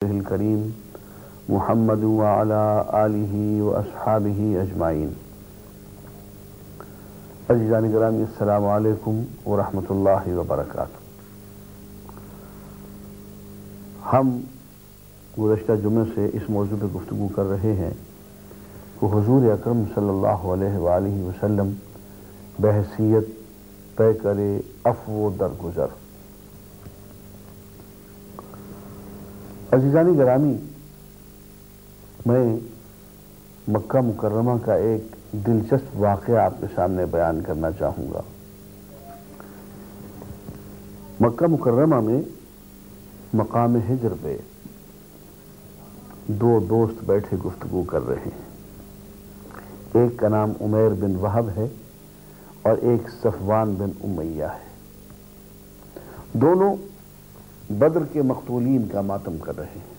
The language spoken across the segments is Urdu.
الکریم محمد وعلی آلہ واصحابہ اجمعین۔ عزیزان گرامی، السلام علیکم ورحمۃ اللہ وبرکاتہ۔ ہم گزشتہ جمعے سے اس موضوع پہ گفتگو کر رہے ہیں کہ حضور اکرم صلی اللہ علیہ وآلہ وسلم بحیثیت طے کرے عفو و درگزر۔ عزیزان گرامی، میں مکہ مکرمہ کا ایک دلچسپ واقعہ آپ کے سامنے بیان کرنا چاہوں گا۔ مکہ مکرمہ میں مقام ہجر پہ دو دوست بیٹھے گفتگو کر رہے ہیں۔ ایک کا نام عمیر بن وہب ہے اور ایک صفوان بن امیہ ہے۔ دونوں بدر کے مقتولین کا ماتم کر رہے ہیں۔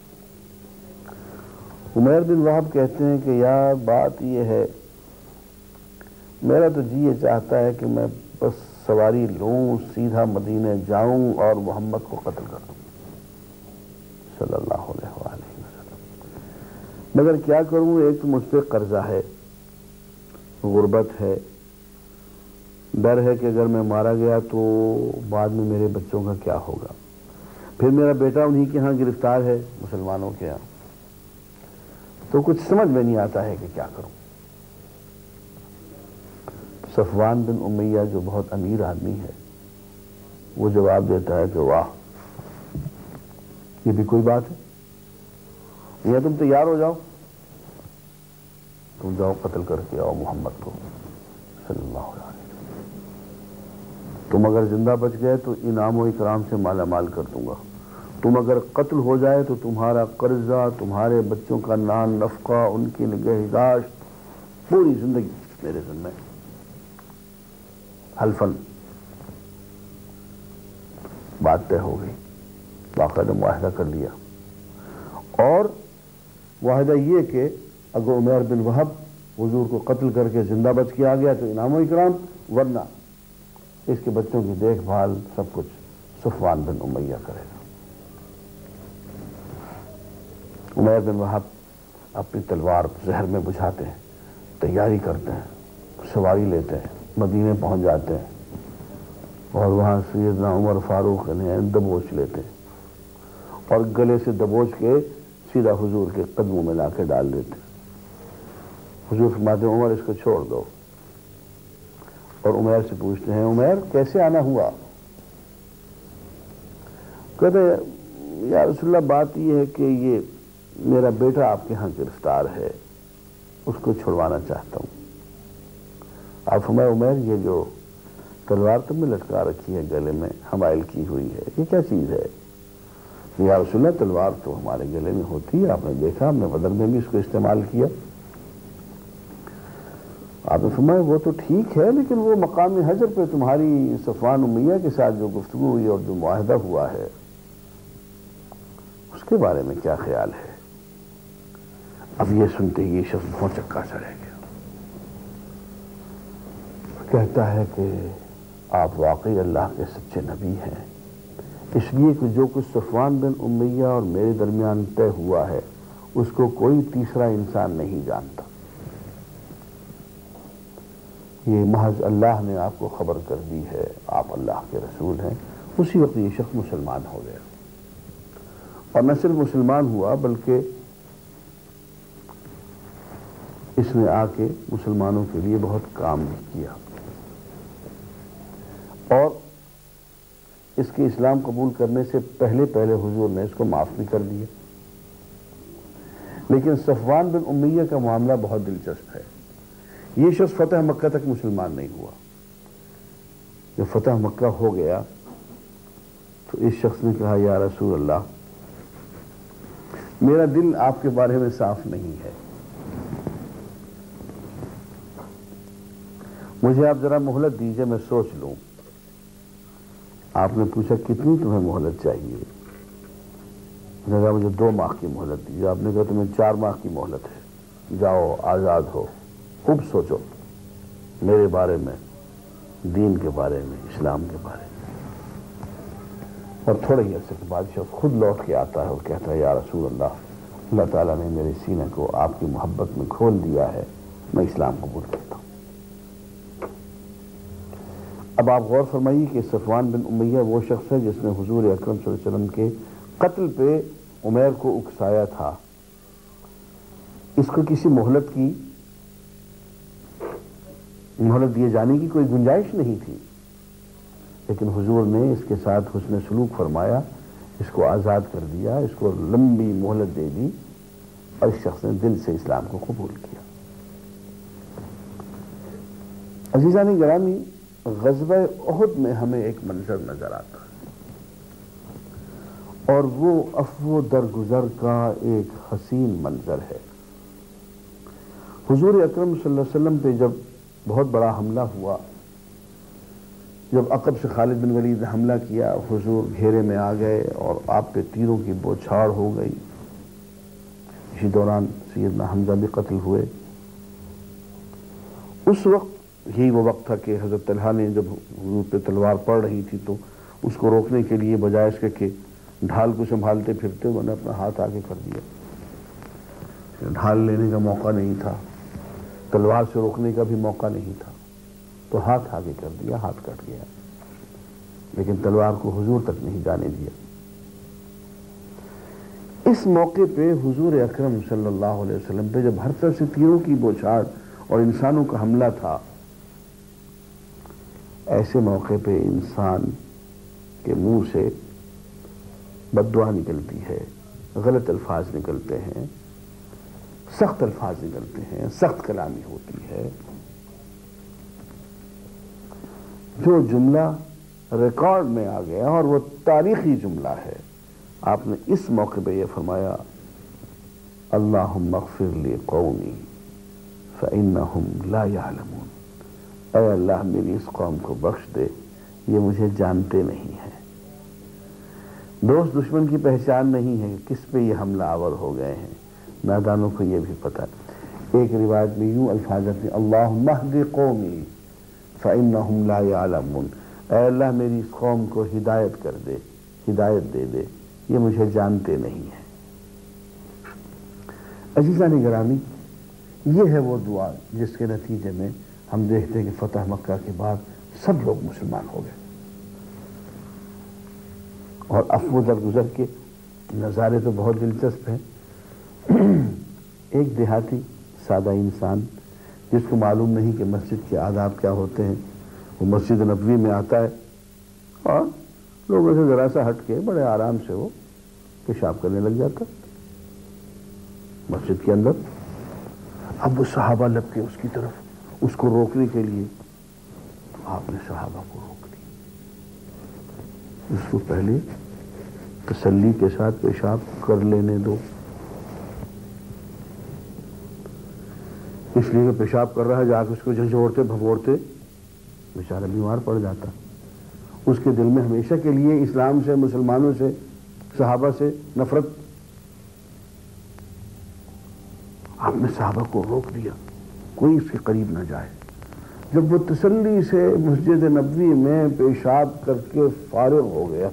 عمیر بن وہب کہتے ہیں کہ یار بات یہ ہے، میرا تو جی یہ چاہتا ہے کہ میں بس سواری لوں، سیدھا مدینہ جاؤں اور محمد کو قتل کر دوں صلی اللہ علیہ وآلہ وسلم، مگر کیا کروں؟ ایک تو مجھ پہ قرضہ ہے، غربت ہے، ڈر ہے کہ اگر میں مارا گیا تو بعد میں میرے بچوں کا کیا ہوگا، پھر میرا بیٹا انہی کے ہاں گرفتار ہے مسلمانوں کے ہاں، تو کچھ سمجھ میں نہیں آتا ہے کہ کیا کروں۔ صفوان بن امیہ جو بہت امیر آدمی ہے، وہ جواب دیتا ہے کہ واہ، یہ بھی کوئی بات ہے، یا تم تیار ہو جاؤ، تم جاؤ قتل کر کے آؤ محمد کو صلی اللہ علیہ وسلم، تم اگر زندہ بچ گئے تو انعام و اکرام سے مالا مال کر دوں گا، تم اگر قتل ہو جائے تو تمہارا قرضہ، تمہارے بچوں کا نان نفقہ، ان کی نگہداشت، پوری زندگی میرے ذمہ۔ حلفاً بات طے ہو گئی، باقاعدہ معاہدہ کر لیا، اور معاہدہ یہ کہ اگر عمیر بن وہب حضور کو قتل کر کے زندہ بچ کے آ گیا تو انعام و اکرام، ورنہ اس کے بچوں کی دیکھ بھال سب کچھ صفوان بن امیہ کرے گا۔ عمیر بن وہب اپنی تلوار زہر میں بجھاتے ہیں، تیاری کرتے ہیں، سواری لیتے ہیں، مدینے پہنچ جاتے ہیں، اور وہاں سیدنا عمر فاروق انہیں دبوچ لیتے ہیں اور گلے سے دبوچ کے سیدھا حضور کے قدموں میں لا کے ڈال دیتے ہیں۔ حضور فرماتے ہیں عمر اس کو چھوڑ دو، اور عمیر سے پوچھتے ہیں عمیر کیسے آنا ہوا؟ کہتے ہیں یا رسول اللہ بات یہ ہے کہ یہ میرا بیٹا آپ کے ہاں گرفتار ہے، اس کو چھڑوانا چاہتا ہوں۔ آپ فرمائے عمیر یہ جو تلوار تم نے لٹکا رکھی ہے گلے میں، حمائل کی ہوئی ہے، یہ کیا چیز ہے؟ یا رسول اللہ تلوار تو ہمارے گلے میں ہوتی ہے، آپ نے دیکھا ہم نے بدر میں بھی اس کو استعمال کیا۔ آپ نے فرمایا وہ تو ٹھیک ہے، لیکن وہ مقام حجر پہ تمہاری صفوان امیہ کے ساتھ جو گفتگو ہوئی اور جو معاہدہ ہوا ہے اس کے بارے میں کیا خیال ہے؟ اب یہ سنتے ہی یہ شخص بہت چکا چڑھ گیا، کہتا ہے کہ آپ واقعی اللہ کے سچے نبی ہیں، اس لیے کہ جو کچھ صفوان بن امیہ اور میرے درمیان طے ہوا ہے اس کو کوئی تیسرا انسان نہیں جانتا، یہ محض اللہ نے آپ کو خبر کر دی ہے، آپ اللہ کے رسول ہیں۔ اسی وقت یہ شخص مسلمان ہو گیا، اور نہ صرف مسلمان ہوا بلکہ اس نے آ کے مسلمانوں کے لیے بہت کام بھی کیا، اور اس کے اسلام قبول کرنے سے پہلے حضور نے اس کو معاف بھی کر دیا۔ لیکن صفوان بن امیہ کا معاملہ بہت دلچسپ ہے۔ یہ شخص فتح مکہ تک مسلمان نہیں ہوا، جب فتح مکہ ہو گیا تو اس شخص نے کہا یا رسول اللہ میرا دل آپ کے بارے میں صاف نہیں ہے، مجھے آپ ذرا مہلت دیجئے، میں سوچ لوں۔ آپ نے پوچھا کتنی تمہیں مہلت چاہیے؟ میں نے کہا مجھے 2 ماہ کی مہلت دیجیے۔ آپ نے کہا تمہیں 4 ماہ کی مہلت ہے، جاؤ آزاد ہو، خوب سوچو میرے بارے میں، دین کے بارے میں، اسلام کے بارے میں۔ اور تھوڑے ہی عرصے کے بعد شخص خود لوٹ کے آتا ہے اور کہتا ہے یا رسول اللہ، اللہ تعالیٰ نے میرے سینے کو آپ کی محبت میں کھول دیا ہے، میں اسلام قبول کرتا ہوں۔ اب آپ غور فرمائیے کہ صفوان بن امیہ وہ شخص ہے جس نے حضور اکرم صلی اللہ علیہ وسلم کے قتل پہ عمیر کو اکسایا تھا۔ اس کو کسی مہلت دیے جانے کی کوئی گنجائش نہیں تھی، لیکن حضور نے اس کے ساتھ حسن سلوک فرمایا، اس کو آزاد کر دیا، اس کو لمبی مہلت دے دی، اور اس شخص نے دل سے اسلام کو قبول کیا۔ عزیزان گرامی، غزوہ احد میں ہمیں ایک منظر نظر آتا ہے، اور وہ عفو درگزر کا ایک حسین منظر ہے۔ حضور اکرم صلی اللہ علیہ وسلم پہ جب بہت بڑا حملہ ہوا، جب عقب سے خالد بن ولید نے حملہ کیا، حضور گھیرے میں آ گئے اور آپ پہ تیروں کی بوچھاڑ ہو گئی۔ اسی دوران سیدنا حمزہ بھی قتل ہوئے۔ اس وقت یہی وہ وقت تھا کہ حضرت طلحہ نے جب حضور پہ تلوار پڑ رہی تھی تو اس کو روکنے کے لیے بجائے اس کے کہ ڈھال کو سنبھالتے پھرتے انہوں نے اپنا ہاتھ آگے کر دیا۔ ڈھال لینے کا موقع نہیں تھا، تلوار سے روکنے کا بھی موقع نہیں تھا، تو ہاتھ آگے کر دیا، ہاتھ کٹ گیا، لیکن تلوار کو حضور تک نہیں جانے دیا۔ اس موقع پہ حضور اکرم صلی اللہ علیہ وسلم پہ جب ہر طرف سے تیروں کی بوچھاڑ اور انسانوں کا حملہ تھا، ایسے موقع پہ انسان کے منہ سے بد دعا نکلتی ہے، غلط الفاظ نکلتے ہیں، سخت الفاظ نکلتے ہیں، سخت کلامی ہوتی ہے۔ جو جملہ ریکارڈ میں آ گیا اور وہ تاریخی جملہ ہے، آپ نے اس موقع پہ یہ فرمایا، اللہم اغفر لی قومی فإنہم لا یعلمون، اے اللہ میری اس قوم کو بخش دے، یہ مجھے جانتے نہیں ہیں۔ دوست دشمن کی پہچان نہیں ہے کہ کس پہ یہ حملہ آور ہو گئے ہیں، نادانوں کو یہ بھی پتہ ہے۔ ایک روایت میں یوں الفاظ ہیں، اللہم اہد قومی فإنہم لا یعلمون، اے اللہ میری اس قوم کو ہدایت کر دے، ہدایت دے دے، یہ مجھے جانتے نہیں ہیں۔ عزیزان گرامی، یہ ہے وہ دعا جس کے نتیجے میں ہم دیکھتے ہیں کہ فتح مکہ کے بعد سب لوگ مسلمان ہو گئے، اور عفو درگزر کے نظارے تو بہت دلچسپ ہیں۔ ایک دیہاتی سادہ انسان جس کو معلوم نہیں کہ مسجد کے آداب کیا ہوتے ہیں، وہ مسجد نبوی میں آتا ہے اور لوگوں سے ذرا سا ہٹ کے بڑے آرام سے وہ پیشاب کرنے لگ جاتا مسجد کے اندر۔ اب وہ صحابہ لب کے اس کی طرف، اس کو روکنے کے لیے، تو آپ نے صحابہ کو روک دیا، اس کو پہلے تسلی کے ساتھ پیشاب کر لینے دو، اس لیے کہ پیشاب کر رہا ہے، جا کے اس کو جھنجھوڑتے بھگوڑتے بیچارہ بیمار پڑ جاتا۔ اس کے دل میں ہمیشہ کے لیے اسلام سے، مسلمانوں سے، صحابہ سے نفرت۔ آپ نے صحابہ کو روک دیا، کوئی اس کے قریب نہ جائے۔ جب وہ تسلی سے مسجد نبوی میں پیشاب کر کے فارغ ہو گیا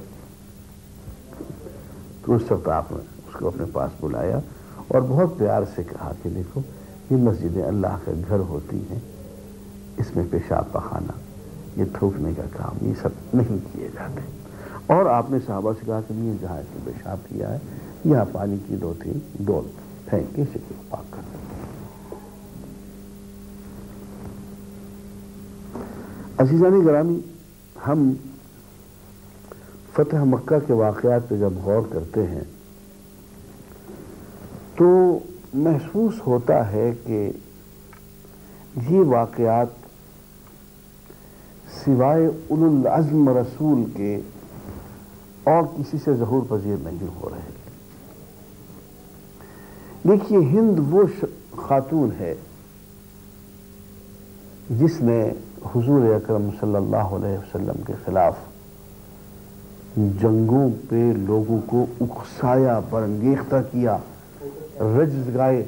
تو اس وقت آپ نے اس کو اپنے پاس بلایا اور بہت پیار سے کہا کہ دیکھو، یہ مسجدیں اللہ کا گھر ہوتی ہیں، اس میں پیشاب پخانا، یہ تھوکنے کا کام، یہ سب نہیں کیے جاتے۔ اور آپ نے صحابہ سے کہا کہ یہ جہاں اس نے پیشاب کیا ہے، یہاں پانی کی دو تین ڈول پھینک کے اسے پاک کر دو۔ عزیزان گرامی، ہم فتح مکہ کے واقعات پہ جب غور کرتے ہیں تو محسوس ہوتا ہے کہ یہ واقعات سوائے اولو العزم رسول کے اور کسی سے ظہور پذیر نہیں ہو رہے۔ دیکھیے، ہند وہ خاتون ہے جس نے حضور اکرم صلی اللہ علیہ وسلم کے خلاف جنگوں پہ لوگوں کو اکسایا، برانگیختہ کیا، رجز گائے،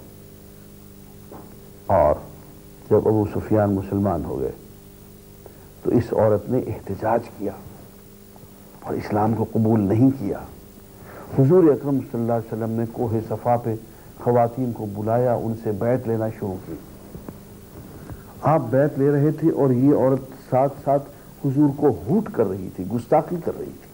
اور جب ابو سفیان مسلمان ہو گئے تو اس عورت نے احتجاج کیا اور اسلام کو قبول نہیں کیا۔ حضور اکرم صلی اللہ علیہ وسلم نے کوہ صفا پہ خواتین کو بلایا، ان سے بیعت لینا شروع کی۔ آپ بیعت لے رہے تھے اور یہ عورت ساتھ ساتھ حضور کو ہوٹ کر رہی تھی، گستاخی کر رہی تھی۔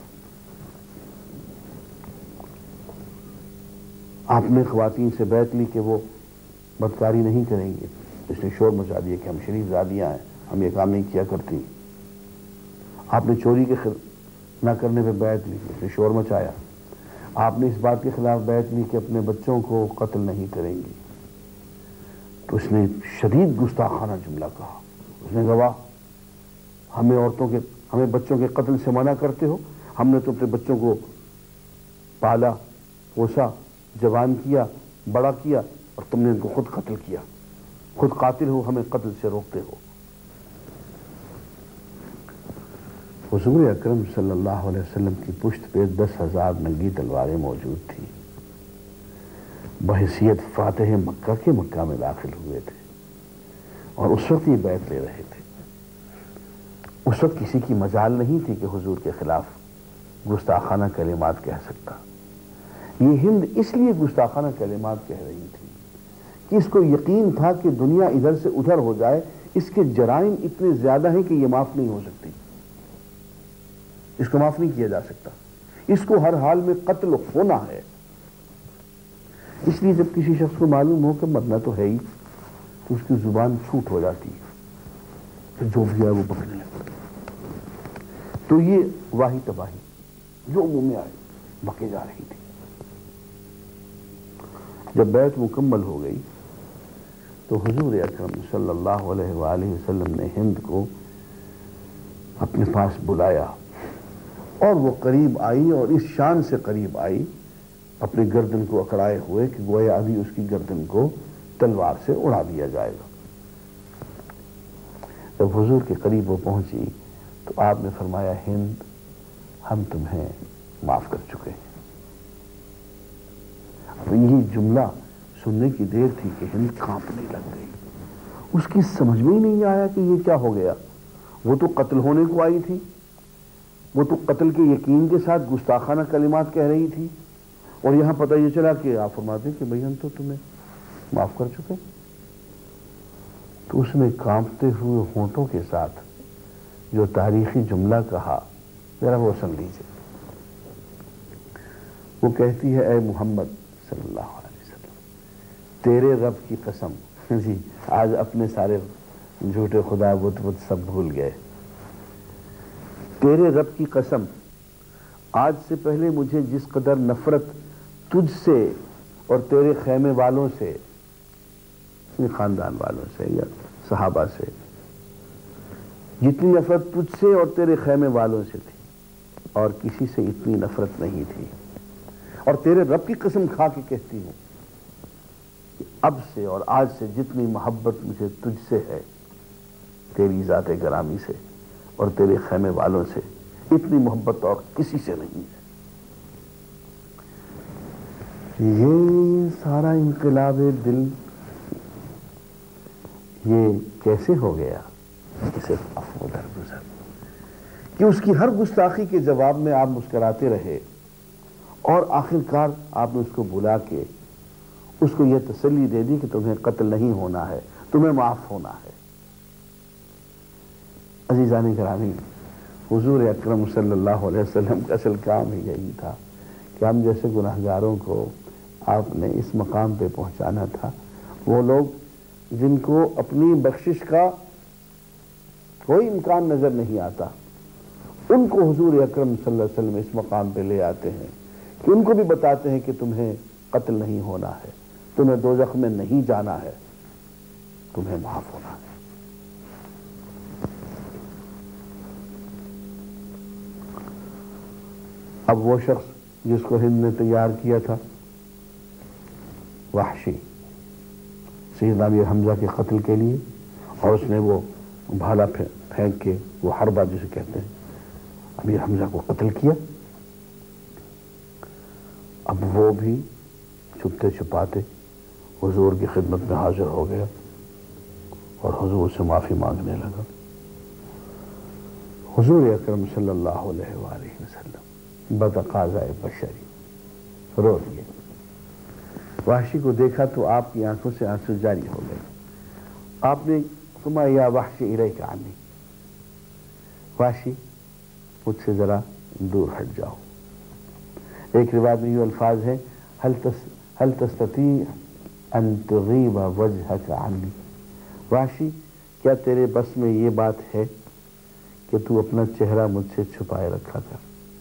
آپ نے خواتین سے بیعت لی کہ وہ بدکاری نہیں کریں گے، اس نے شور مچا دیا کہ ہم شریف زادیاں ہیں، ہم یہ کام نہیں کیا کرتی۔ آپ نے چوری کے نہ کرنے پہ بیعت لی، اس نے شور مچایا۔ آپ نے اس بات کے خلاف بیعت لی کہ اپنے بچوں کو قتل نہیں کریں گی، تو اس نے شدید گستاخانہ جملہ کہا۔ اس نے کہا ہمیں بچوں کے قتل سے منع کرتے ہو؟ ہم نے تو اپنے بچوں کو پالا پوسا، جوان کیا، بڑا کیا، اور تم نے ان کو خود قتل کیا، خود قاتل ہو، ہمیں قتل سے روکتے ہو۔ حضور اکرم صلی اللہ علیہ وسلم کی پشت پہ 10,000 ننگی تلواریں موجود تھیں۔ بحیثیت فاتح مکہ کے مکہ میں داخل ہوئے تھے اور اس وقت یہ بیعت لے رہے تھے۔ اس وقت کسی کی مجال نہیں تھی کہ حضور کے خلاف گستاخانہ کلمات کہہ سکتا۔ یہ ہند اس لیے گستاخانہ کلمات کہہ رہی تھی کہ اس کو یقین تھا کہ دنیا ادھر سے ادھر ہو جائے، اس کے جرائم اتنے زیادہ ہیں کہ یہ معاف نہیں ہو سکتی، اس کو معاف نہیں کیا جا سکتا، اس کو ہر حال میں قتل ہونا ہے۔ اس لیے جب کسی شخص کو معلوم ہو کہ مرنا تو ہے ہی، تو اس کی زبان چھوٹ ہو جاتی ہے، پھر جو بھی ہے وہ بکنے لگتا ہے۔ تو یہ واہی تباہی جو منہ میں آئے بکے جا رہی تھی۔ جب بیعت مکمل ہو گئی تو حضور اکرم صلی اللہ علیہ وآلہ وسلم نے ہند کو اپنے پاس بلایا اور وہ قریب آئی، اور اس شان سے قریب آئی اپنے گردن کو اکڑائے ہوئے کہ گویا ابھی اس کی گردن کو تلوار سے اڑا دیا جائے گا۔ جب حضور کے قریب وہ پہنچی تو آپ نے فرمایا، ہند، ہم تمہیں معاف کر چکے ہیں۔ اب یہ جملہ سننے کی دیر تھی کہ ہند کانپنے لگ گئی، اس کی سمجھ میں ہی نہیں آیا کہ یہ کیا ہو گیا۔ وہ تو قتل ہونے کو آئی تھی، وہ تو قتل کے یقین کے ساتھ گستاخانہ کلمات کہہ رہی تھی، اور یہاں پتہ یہ چلا کہ آپ فرماتے کہ بھئی ہم تو تمہیں معاف کر چکے۔ تو اس نے کانپتے ہوئے ہونٹوں کے ساتھ جو تاریخی جملہ کہا، ذرا وہ سن لیجیے۔ وہ کہتی ہے، اے محمد صلی اللہ علیہ وسلم، تیرے رب کی قسم، جی آج اپنے سارے جھوٹے خدا بت سب بھول گئے۔ تیرے رب کی قسم، آج سے پہلے مجھے جس قدر نفرت تجھ سے اور تیرے خیمے والوں سے، خاندان والوں سے یا صحابہ سے، جتنی نفرت تجھ سے اور تیرے خیمے والوں سے تھی، اور کسی سے اتنی نفرت نہیں تھی۔ اور تیرے رب کی قسم کھا کے کہتی ہوں کہ اب سے اور آج سے جتنی محبت مجھے تجھ سے ہے، تیری ذات گرامی سے اور تیرے خیمے والوں سے، اتنی محبت اور کسی سے نہیں ہے۔ یہ سارا انقلاب دل یہ کیسے ہو گیا؟ صرف عفو درگزر کہ اس کی ہر گستاخی کے جواب میں آپ مسکراتے رہے، اور آخر کار آپ نے اس کو بلا کے اس کو یہ تسلی دے دی کہ تمہیں قتل نہیں ہونا ہے، تمہیں معاف ہونا ہے۔ عزیزان گرامی، حضور اکرم صلی اللہ علیہ وسلم کا اصل کام ہی یہی تھا کہ ہم جیسے گناہگاروں کو آپ نے اس مقام پہ پہنچانا تھا۔ وہ لوگ جن کو اپنی بخشش کا کوئی امکان نظر نہیں آتا، ان کو حضور اکرم صلی اللہ علیہ وسلم اس مقام پہ لے آتے ہیں کہ ان کو بھی بتاتے ہیں کہ تمہیں قتل نہیں ہونا ہے، تمہیں دوزخ میں نہیں جانا ہے، تمہیں معاف ہونا ہے۔ اب وہ شخص جس کو ہند نے تیار کیا تھا، وحشی، سیدنا امیر حمزہ کے قتل کے لیے، اور اس نے وہ بھالا پھینک کے، وہ حربہ جسے کہتے ہیں، امیر حمزہ کو قتل کیا۔ اب وہ بھی چھپتے چھپاتے حضور کی خدمت میں حاضر ہو گیا اور حضور سے معافی مانگنے لگا۔ حضور اکرم صلی اللہ علیہ وآلہ وسلم بتقاضۂ بشری رو دیے. وحشی کو دیکھا تو آپ کی آنکھوں سے آنسو جاری ہو گئے. آپ نے فرمایا یا وحش الیک عنی، وحشی مجھ سے ذرا دور ہٹ جاؤ. ایک روایت میں یہ الفاظ ہے هل تستطيع ان تغیب وجهك عنی، وحشی کیا تیرے بس میں یہ بات ہے کہ تو اپنا چہرہ مجھ سے چھپائے رکھا کر؟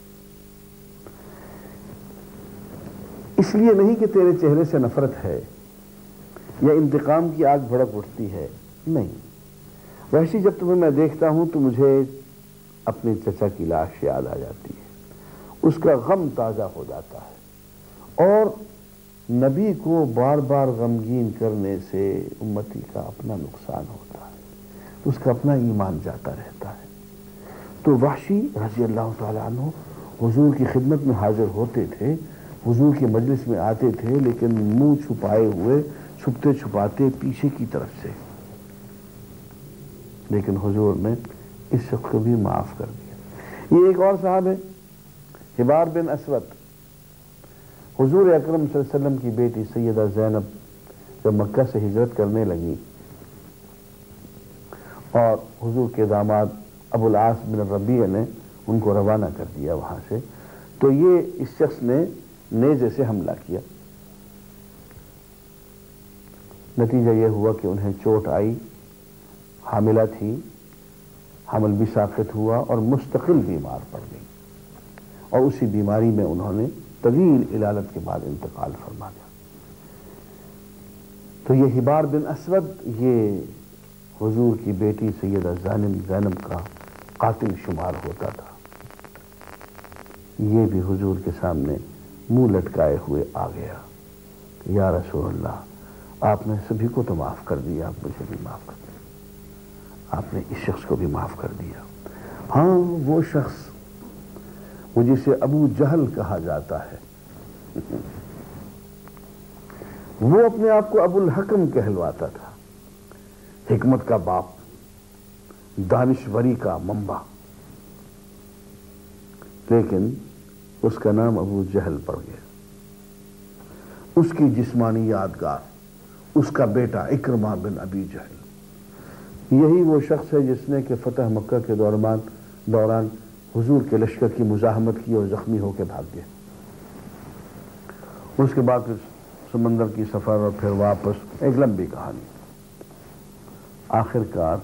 اس لیے نہیں کہ تیرے چہرے سے نفرت ہے یا انتقام کی آگ بھڑک اٹھتی ہے، نہیں. وحشی جب تمہیں میں دیکھتا ہوں تو مجھے اپنے چچا کی لاش یاد آ جاتی ہے، اس کا غم تازہ ہو جاتا ہے، اور نبی کو بار بار غمگین کرنے سے امتی کا اپنا نقصان ہوتا ہے، اس کا اپنا ایمان جاتا رہتا ہے. تو وحشی رضی اللہ تعالیٰ عنہ حضور کی خدمت میں حاضر ہوتے تھے، حضور کی مجلس میں آتے تھے، لیکن منہ چھپائے ہوئے، چھپتے چھپاتے پیچھے کی طرف سے. لیکن حضور نے اس شخص کو بھی معاف کر دیا. یہ ایک اور صاحب ہے حبار بن اسود. حضور اکرم صلی اللہ علیہ وسلم کی بیٹی سیدہ زینب جب مکہ سے ہجرت کرنے لگی اور حضور کے داماد ابو العاص بن ربیع نے ان کو روانہ کر دیا وہاں سے، تو یہ اس شخص نے نیزے سے حملہ کیا. نتیجہ یہ ہوا کہ انہیں چوٹ آئی، حاملہ تھی، حمل بھی ساقط ہوا اور مستقل بیمار پڑ گئی، اور اسی بیماری میں انہوں نے طویل علالت کے بعد انتقال فرما دیا. تو یہ حبار بن اسود یہ حضور کی بیٹی سیدہ زینب کا قاتل شمار ہوتا تھا. یہ بھی حضور کے سامنے منہ لٹکائے ہوئے آ گیا کہ یا رسول اللہ، آپ نے سبھی کو تو معاف کر دیا، آپ مجھے بھی معاف کر دیا، آپ نے اس شخص کو بھی معاف کر دیا. ہاں وہ شخص وہ جسے ابو جہل کہا جاتا ہے، وہ اپنے آپ کو ابو الحکم کہلواتا تھا، حکمت کا باپ، دانشوری کا منبع، لیکن اس کا نام ابو جہل پڑ گیا. اس کی جسمانی یادگار اس کا بیٹا اکرمہ بن ابی جہل، یہی وہ شخص ہے جس نے کہ فتح مکہ کے دوران حضور کے لشکر کی مزاحمت کی اور زخمی ہو کے بھاگ گیا. اس کے بعد سمندر کی سفر اور پھر واپس، ایک لمبی کہانی. آخر کار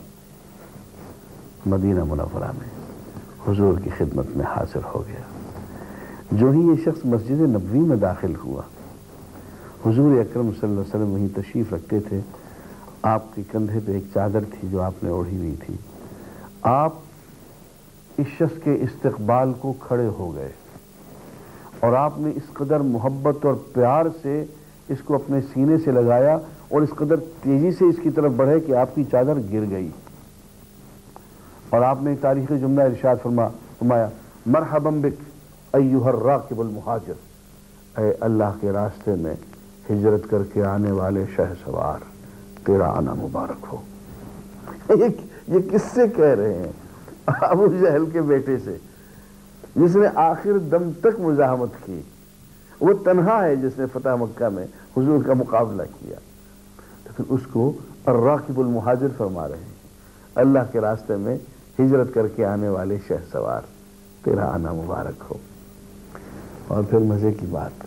مدینہ منورہ میں حضور کی خدمت میں حاضر ہو گیا. جو ہی یہ شخص مسجد نبوی میں داخل ہوا، حضور اکرم صلی اللہ علیہ وسلم وہیں تشریف رکھتے تھے. آپ کے کندھے پہ ایک چادر تھی جو آپ نے اوڑھی ہوئی تھی. آپ اس شخص کے استقبال کو کھڑے ہو گئے اور آپ نے اس قدر محبت اور پیار سے اس کو اپنے سینے سے لگایا اور اس قدر تیزی سے اس کی طرف بڑھے کہ آپ کی چادر گر گئی. اور آپ نے تاریخ جملہ ارشاد فرمایا مرحبا بک ایھا الراکب المہاجر، اے اللہ کے راستے میں ہجرت کر کے آنے والے شہ سوار، تیرا آنا مبارک ہو. یہ کس سے کہہ رہے ہیں؟ ابو جہل کے بیٹے سے، جس نے آخر دم تک مزاحمت کی. وہ تنہا ہے جس نے فتح مکہ میں حضور کا مقابلہ کیا، لیکن اس کو الراکب المہاجر فرما رہے ہیں. اللہ کے راستے میں ہجرت کر کے آنے والے شہ سوار، تیرا آنا مبارک ہو. اور پھر مزے کی بات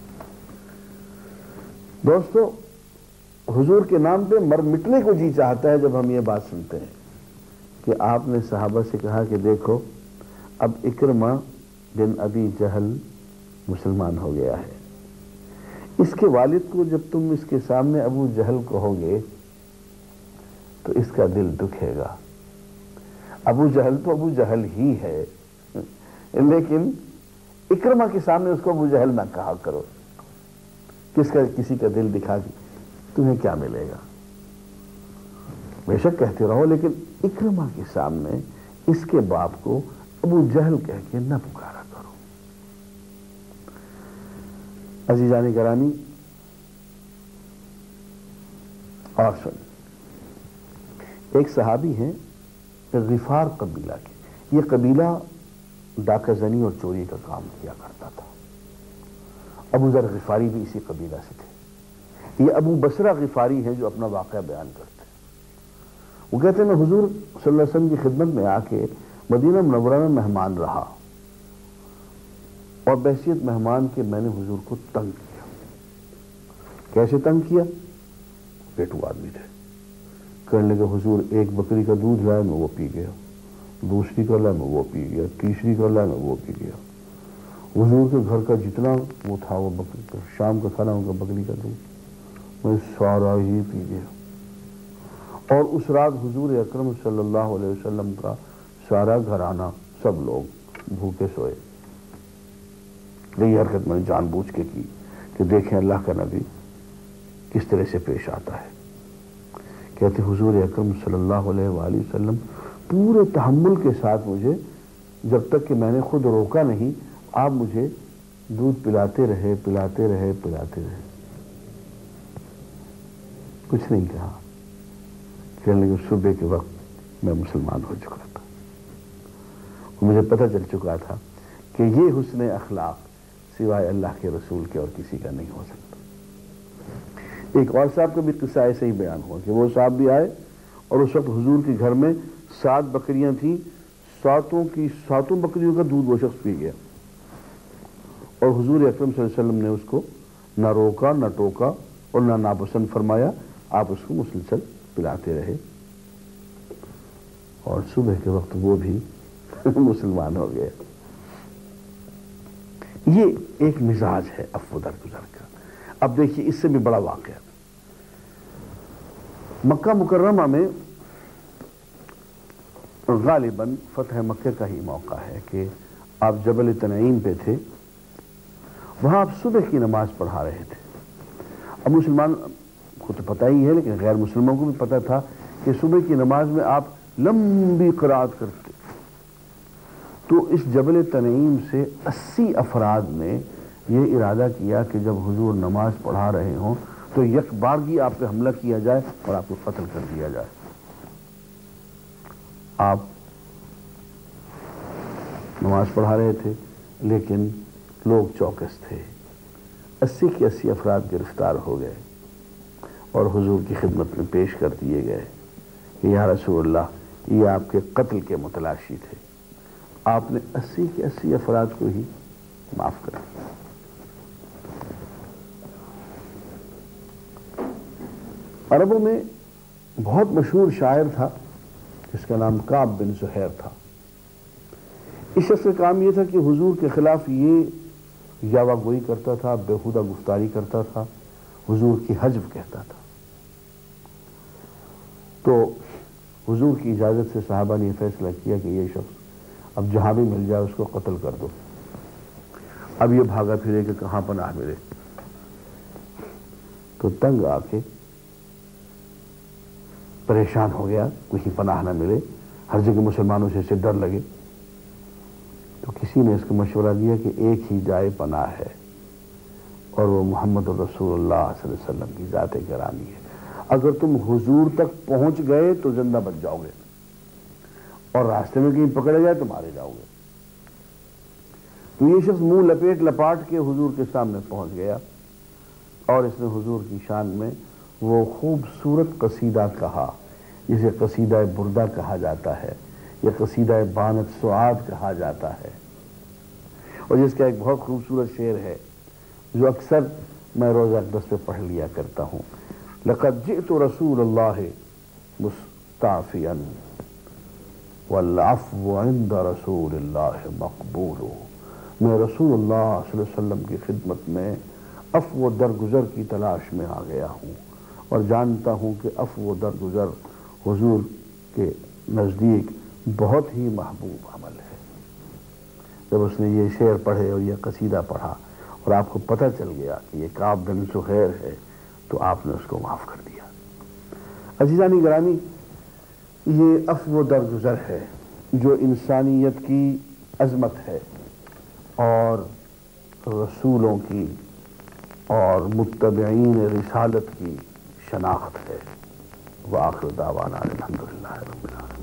دوستو، حضور کے نام پہ مر مٹنے کو جی چاہتا ہے جب ہم یہ بات سنتے ہیں کہ آپ نے صحابہ سے کہا کہ دیکھو اب اکرمہ بن ابی جہل مسلمان ہو گیا ہے، اس کے والد کو جب تم اس کے سامنے ابو جہل کہو گے تو اس کا دل دکھے گا. ابو جہل تو ابو جہل ہی ہے، لیکن اکرمہ کے سامنے اس کو ابو جہل نہ کہا کرو. کسی کا دل دکھا کے تمہیں کیا ملے گا؟ بے شک کہتے رہو، لیکن اکرمہ کے سامنے اس کے باپ کو ابو جہل کہہ کے نہ پکارا کرو. عزیزان گرامی، اور سن، ایک صحابی ہیں غفار قبیلہ کے، یہ قبیلہ ڈاکہ زنی اور چوری کا کام کیا کرتا تھا۔ ابو ذر غفاری بھی اسی قبیلہ سے تھے۔ یہ ابو بصرہ غفاری ہیں جو اپنا واقعہ بیان کرتے ہیں۔ وہ کہتے ہیں میں حضور صلی اللہ علیہ وسلم کی خدمت میں آ کے مدینہ منورہ میں مہمان رہا، اور بحیثیت مہمان کے میں نے حضور کو تنگ کیا۔ کیسے تنگ کیا؟ پیٹو آدمی تھے، کہنے لگے حضور ایک بکری کا دودھ لائے میں وہ پی گیا، دوسری کا لائے میں وہ پی گیا، تیسری کا لائے میں وہ پی گیا۔ حضور کے گھر کا جتنا وہ تھا، وہ بکری کا شام کا کھانا ان کا بکری کا دودھ میں سارا ہی پی گیا۔ اور اس رات حضور اکرم صلی اللہ علیہ وسلم کا سارا گھرانہ سب لوگ بھوکے سوئے۔ یہ حرکت میں نے جان بوجھ کے کی کہ دیکھیں اللہ کا نبی کس طرح سے پیش آتا ہے۔ کہتے حضور اکرم صلی اللہ علیہ وآلہ وسلم پورے تحمل کے ساتھ مجھے، جب تک کہ میں نے خود روکا نہیں، آپ مجھے دودھ پلاتے رہے پلاتے رہے پلاتے رہے، کچھ نہیں کہا۔ کہنے لگے صبح کے وقت میں مسلمان ہو چکا تھا، مجھے پتہ چل چکا تھا کہ یہ حسن اخلاق سوائے اللہ کے رسول کے اور کسی کا نہیں ہو سکتا۔ ایک اور صاحب کا بھی قصہ ایسے ہی بیان ہوا کہ وہ صاحب بھی آئے اور اس وقت حضور کے گھر میں 7 بکریاں تھیں، ساتوں بکریوں کا دودھ وہ شخص پی گیا، اور حضور اکرم صلی اللہ علیہ وسلم نے اس کو نہ روکا نہ ٹوکا اور نہ ناپسند فرمایا، آپ اس کو مسلسل پلاتے رہے، اور صبح کے وقت وہ بھی مسلمان ہو گئے۔ یہ ایک مزاج ہے عفو درگزر کا۔ اب دیکھیے اس سے بھی بڑا واقعہ، مکہ مکرمہ میں غالباً فتح مکہ کا ہی موقع ہے کہ آپ جبل تنعیم پہ تھے، وہاں آپ صبح کی نماز پڑھا رہے تھے۔ اب مسلمان کو تو پتہ ہی ہے، لیکن غیر مسلموں کو بھی پتہ تھا کہ صبح کی نماز میں آپ لمبی قرات کرتے۔ تو اس جبل تنعیم سے 80 افراد نے یہ ارادہ کیا کہ جب حضور نماز پڑھا رہے ہوں تو یک بارگی آپ پہ حملہ کیا جائے اور آپ کو قتل کر دیا جائے۔ آپ نماز پڑھا رہے تھے لیکن لوگ چوکس تھے، 80 کے 80 افراد گرفتار ہو گئے اور حضور کی خدمت میں پیش کر دیے گئے کہ یا رسول اللہ یہ آپ کے قتل کے متلاشی تھے، آپ نے 80 کے 80 افراد کو ہی معاف کر دیا۔ عربوں میں بہت مشہور شاعر تھا جس کا نام کعب بن زہیر تھا۔ اس شخص کا کام یہ تھا کہ حضور کے خلاف یہ یاوہ گوئی کرتا تھا، بیہودہ گفتاری کرتا تھا، حضور کی حجب کہتا تھا۔ تو حضور کی اجازت سے صحابہ نے یہ فیصلہ کیا کہ یہ شخص اب جہاں بھی مل جائے اس کو قتل کر دو۔ اب یہ بھاگا پھرے کہ کہاں پناہ ملے، تو تنگ آ کے پریشان ہو گیا، کہیں پناہ نہ ملے، ہر جگہ مسلمانوں سے اسے ڈر لگے، تو کسی نے اس کو مشورہ دیا کہ ایک ہی جائے پناہ ہے اور وہ محمد رسول اللہ صلی اللہ علیہ وسلم کی ذات گرامی ہے۔ اگر تم حضور تک پہنچ گئے تو زندہ بچ جاؤ گے، اور راستے میں کہیں پکڑے جائے تو مارے جاؤ گے۔ تو یہ شخص منہ لپیٹ لپاٹ کے حضور کے سامنے پہنچ گیا اور اس نے حضور کی شان میں وہ خوبصورت قصیدہ کہا جسے قصیدہ بردہ کہا جاتا ہے یا قصیدہ بانت سعاد کہا جاتا ہے، اور جس کا ایک بہت خوبصورت شعر ہے جو اکثر میں روزہ اقدس پہ پڑھ لیا کرتا ہوں۔ لقد جئت رسول اللہ مستعفیا والعفو عند رسول اللہ مقبول۔ میں رسول اللہ صلی اللہ علیہ وسلم کی خدمت میں عفو و درگزر کی تلاش میں آ گیا ہوں، اور جانتا ہوں کہ عفو و درگزر حضور کے نزدیک بہت ہی محبوب عمل ہے۔ جب اس نے یہ شعر پڑھے اور یہ قصیدہ پڑھا اور آپ کو پتہ چل گیا کہ یہ کعب بن زہیر ہے تو آپ نے اس کو معاف کر دیا۔ عزیزانی گرامی، یہ عفو و درگزر ہے جو انسانیت کی عظمت ہے اور رسولوں کی اور متبعین رسالت کی شناخت ہے۔ وآخر دعوانا الحمدللہ رب العالمین۔